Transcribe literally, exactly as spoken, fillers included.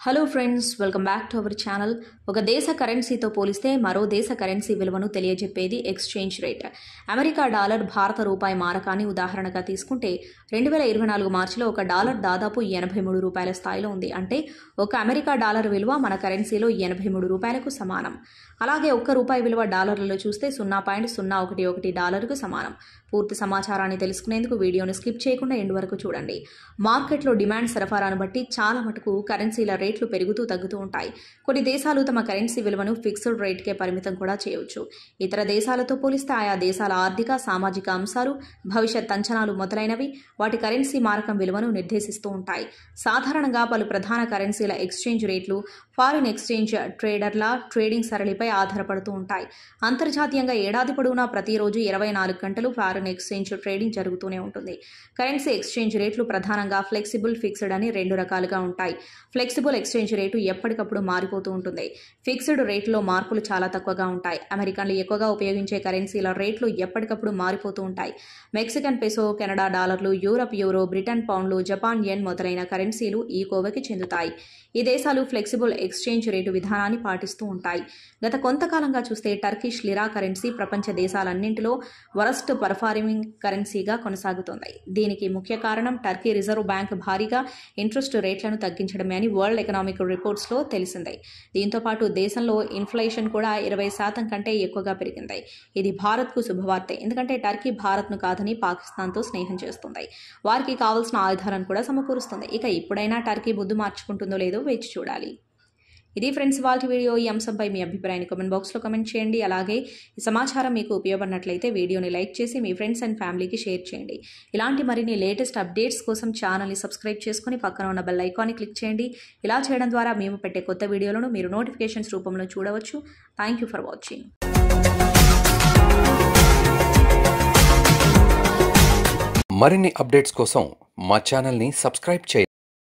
Hello friends, welcome back to our channel. ఒక దేశ కరెన్సీతో పోలిస్తే మరో దేశ కరెన్సీ విలువను తెలియజెప్పేది ఎక్స్చేంజ్ రేట్. అమెరికా డాలర్ భారత రూపాయి మారకాన్ని ఉదాహరణగా తీసుకుంటే రెండు వేల ఇరవై నాలుగు మార్చిలో ఒక డాలర్ దాదాపు ఎనభై మూడు రూపాయల స్థాయిలో ఉంది. అంటే ఒక అమెరికా డాలర్ విలువ మన కరెన్సీలో ఎనభై మూడు రూపాయలకు సమానం. అలాగే ఒక్క రూపాయి విలువ డాలర్లలో చూస్తే సున్నా పాయింట్ సున్నా ఒకటి ఒకటి డాలర్కు సమానం. పూర్తి సమాచారాన్ని తెలుసుకునేందుకు వీడియోను స్కిప్ చేయకుండా ఎండ్ వరకు చూడండి. మార్కెట్లో డిమాండ్ సరఫరాను బట్టి చాలా మటుకు కరెన్సీల రేట్లు పెరుగుతూ తగ్గుతూ ఉంటాయి. కొన్ని దేశాలు తమ కరెన్సీ విలువను ఫిక్స్డ్ రేట్కే పరిమితం కూడా చేయవచ్చు. ఇతర దేశాలతో పోలిస్తే ఆయా దేశాల ఆర్థిక, సామాజిక అంశాలు, భవిష్యత్ అంచనాలు మొదలైనవి వాటి కరెన్సీ మారకం విలువను నిర్దేశిస్తూ ఉంటాయి. సాధారణంగా పలు ప్రధాన కరెన్సీల ఎక్స్చేంజ్ రేట్లు ఫారిన్ ఎక్స్చేంజ్ ట్రేడర్ల ట్రేడింగ్ సరళిపై ఆధారపడుతూ ఉంటాయి. అంతర్జాతీయంగా ఏడాది పొడవునా ప్రతిరోజు ఇరవై నాలుగు గంటలు ఫారిన్ ఎక్స్చేంజ్ ట్రేడింగ్ జరుగుతూనే ఉంటుంది. కరెన్సీ ఎక్స్చేంజ్ రేట్లు ప్రధానంగా ఫ్లెక్సిబుల్, ఫిక్స్డ్ అని రెండు రకాలుగా ఉంటాయి. ఫ్లెక్సిబుల్ ఎక్స్చేంజ్ రేటు ఎప్పటికప్పుడు మారిపోతూ ఉంటుంది. ఫిక్స్డ్ రేట్లో మార్పులు చాలా తక్కువగా ఉంటాయి. అమెరికన్లు ఎక్కువగా ఉపయోగించే కరెన్సీల రేట్లు ఎప్పటికప్పుడు మారిపోతూ ఉంటాయి. మెక్సికన్ పెసో, కెనడా డాలర్లు, యూరప్ యూరో, బ్రిటన్ పౌండ్లు, జపాన్ యెన్ మొదలైన కరెన్సీలు ఈ కోవకి చెందుతాయి. ఈ దేశాలు ఫ్లెక్సిబుల్ ఎక్స్చేంజ్ రేటు విధానాన్ని పాటిస్తూ ఉంటాయి. గత కొంతకాలంగా చూస్తే టర్కిష్ లిరా కరెన్సీ ప్రపంచ దేశాలన్నింటిలో వరస్ట్ పర్ఫార్మింగ్ కరెన్సీగా కొనసాగుతోంది. దీనికి ముఖ్య కారణం టర్కీ రిజర్వ్ బ్యాంక్ భారీగా ఇంట్రెస్ట్ రేట్లను తగ్గించడమే అని వరల్డ్ ఎకనామిక్ రిపోర్ట్స్లో తెలిసింది. దీంతో పాటు దేశంలో ఇన్ఫ్లేషన్ కూడా ఇరవై శాతం కంటే ఎక్కువగా పెరిగింది. ఇది భారత్కు శుభవార్తే. ఎందుకంటే టర్కీ భారత్ను కాదని పాకిస్తాన్తో స్నేహం చేస్తుంది. వారికి కావాల్సిన ఆయుధాలను కూడా సమకూరుస్తుంది. ఇక ఇప్పుడైనా టర్కీ బుద్ధి మార్చుకుంటుందో లేదో వేచి చూడాలి. ఇది ఫ్రెండ్స్ వాళ్ళ వీడియో. ఈ అంశంపై మీ అభిప్రాయాన్ని కామెంట్ బాక్స్లో కామెంట్ చేయండి. అలాగే ఈ సమాచారం మీకు ఉపయోగపడినట్లయితే వీడియోని లైక్ చేసి మీ ఫ్రెండ్స్ అండ్ ఫ్యామిలీకి షేర్ చేయండి. ఇలాంటి మరిన్ని లేటెస్ట్ అప్డేట్స్ కోసం ఛానల్ని సబ్స్క్రైబ్ చేసుకుని పక్కన ఉన్న బెల్ ఐకాన్ని క్లిక్ చేయండి. ఇలా చేయడం ద్వారా మేము పెట్టే కొత్త వీడియోలను మీరు నోటిఫికేషన్స్ రూపంలో చూడవచ్చు. Thank you for watching. మరిన్ని అప్డేట్స్ కోసం మా ఛానల్ని సబ్స్క్రైబ్ చేయండి.